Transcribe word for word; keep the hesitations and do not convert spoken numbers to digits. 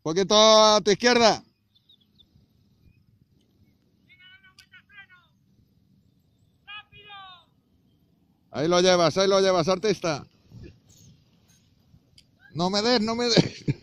poquito a tu izquierda. Ahí lo llevas, ahí lo llevas, artista. No me des, no me des.